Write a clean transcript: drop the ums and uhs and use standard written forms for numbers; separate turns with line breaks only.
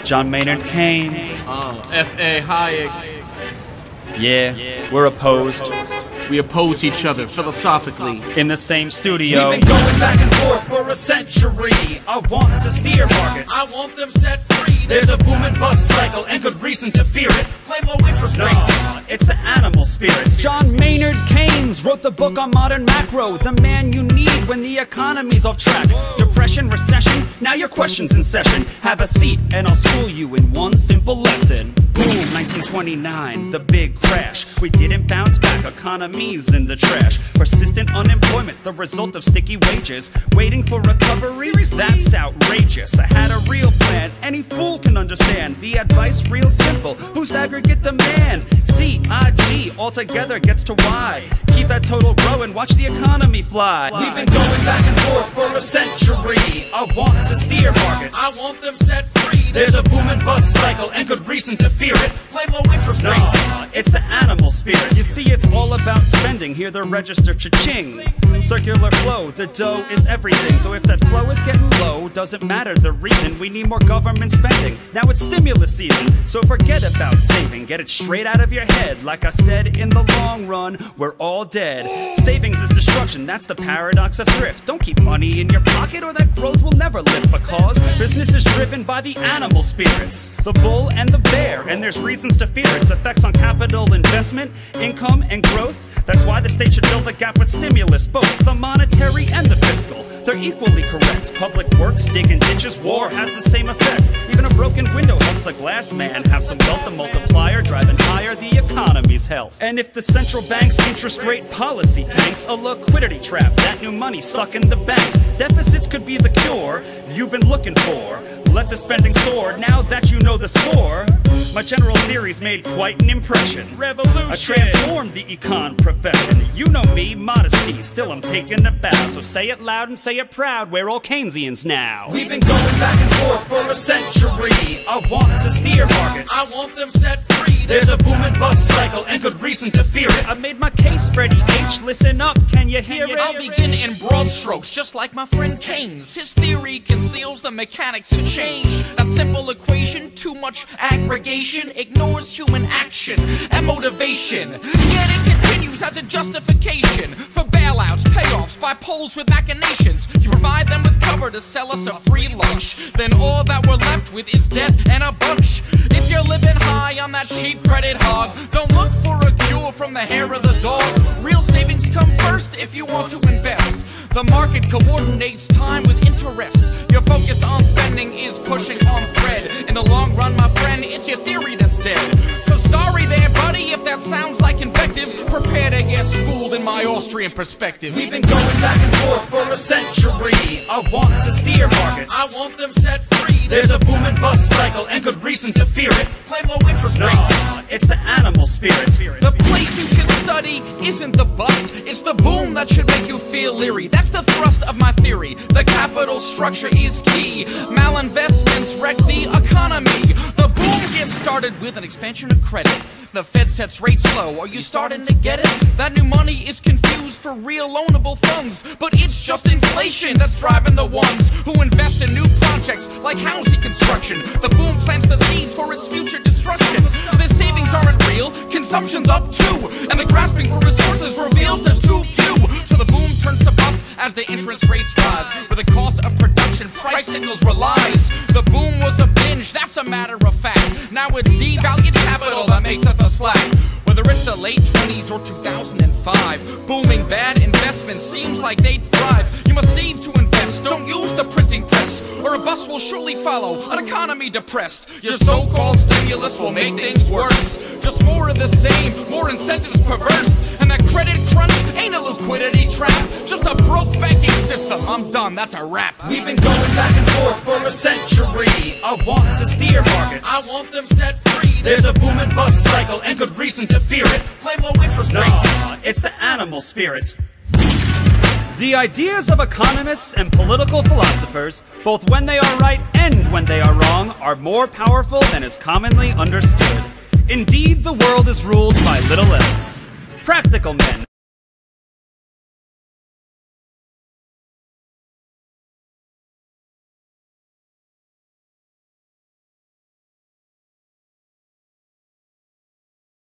John Maynard Keynes.
F.A. Hayek.
Yeah, we're opposed.
We oppose each other philosophically.
In the same studio.
We've been going back and forth for a century.
I want to steer markets.
I want them set free. There's a boom and bust cycle and good reason to fear it. Play low interest rates.
It's the animal spirits. John Maynard Keynes wrote the book on modern macro. The man you need when the economy's off track. Depression, recession, now your question's in session. Have a seat and I'll school you in one simple lesson. Boom, 1929, the big crash. We didn't bounce back, economy's in the trash. Persistent unemployment, the result of sticky wages. Waiting for recovery, that's outrageous. I had a real plan, any fool can understand. The advice real simple, boost aggregate demand. C-I-G, altogether gets to Y. Keep that total growing, watch the economy fly.
We've been going back and forth for a century.
I want to steer markets.
I want them set free. There's a boom and bust cycle and good reason to fear it. Play low interest rates.
It's the animal spirit. You see, it's all about spending. Hear the register cha-ching. Circular flow, the dough is everything. So if that flow is getting low, doesn't matter the reason. We need more government spending. Now it's stimulus season, so forget about saving. Get it straight out of your head. Like I said, in the long run, we're all dead. Savings is destruction, that's the paradox of thrift. Don't keep money in your pocket or that growth will never lift. Because business is driven by the animal spirits, the bull and the bear. And there's reasons to fear its effects on capital investment, income, and growth. That's why the state should fill the gap with stimulus, both the monetary and the fiscal. They're equally correct. Public works, digging ditches, war has the same effect. Even a broken window helps the glass man have some wealth. The multiplier driving higher the economy's health. And if the central bank's interest rate policy tanks, a liquidity trap, that new money stuck in the banks. Deficits could be the cure you've been looking for. Let the spending soar now that you know the score. My general theories made quite an impression. Revolution! I transformed the econ profession. You know me, modesty, still I'm taking a bow. So say it loud and say it proud, we're all Keynesians now.
We've been going back and forth for a century.
I want to steer markets.
I want them set free. There's a boom and bust cycle and good reason to fear it.
I made my case, Freddie H. Listen up, can you hear it?
I'll begin in broad strokes, just like my friend Keynes. His theory conceals the mechanics to change. That simple equation, too much aggregation, ignores human action and motivation. Yet it continues as a justification for bailouts, payoffs by poles with machinations. You provide them with cover to sell us a free lunch. Then all that we're left with is debt and a bunch. If you're living high on that cheap credit hog, don't look for a cure from the hair of the dog. Real savings come first if you want to invest. The market coordinates time with interest. Your focus on spending is pushing on thread. In the long run, my friend, it's your theory that's dead. So sorry there, buddy, if that sounds like invective. Prepare to get schooled in my Austrian perspective.
We've been going back and forth for a century.
I want to steer markets.
I want them set free. There's a boom and bust cycle and good reason to fear it. Play low interest rates.
It's the animal spirit.
The place you should study isn't the bust, it's the boom that should make you feel leery. That's the thrust of my theory. The capital structure is key. Malinvestments wreck the economy. The boom gets started with an expansion of credit. The Fed sets rates low. Are you starting to get it? That new money is confused for real loanable funds, but it's just inflation that's driving the ones who invest in new projects like housing construction. The boom plants the seeds for its future destruction. The savings aren't real, consumption's up too, and the grasping for resources reveals there's too few. So the boom turns to bust as the interest rates rise. For the cost of production, price signals relies. The boom was a binge, that's a matter of fact. Now it's devalued capital that makes up the slack. Whether it's the late 20s or 2005, booming bad investments seems like they'd thrive. You must save to invest, don't use the printing press, or a bust will surely follow, an economy depressed. Your so-called stimulus will make things worse. Just more of the same, more incentives perverse. And that credit crunch ain't a liquidity trap, just a broke banking system. I'm done, that's a wrap.
We've been going back and forth for a century.
I want to steer markets.
I want them set free. There's a boom and bust cycle and good reason to fear it. Play low interest rates.
It's the animal spirits. The ideas of economists and political philosophers, both when they are right and when they are wrong, are more powerful than is commonly understood. Indeed, the world is ruled by little else. Practical men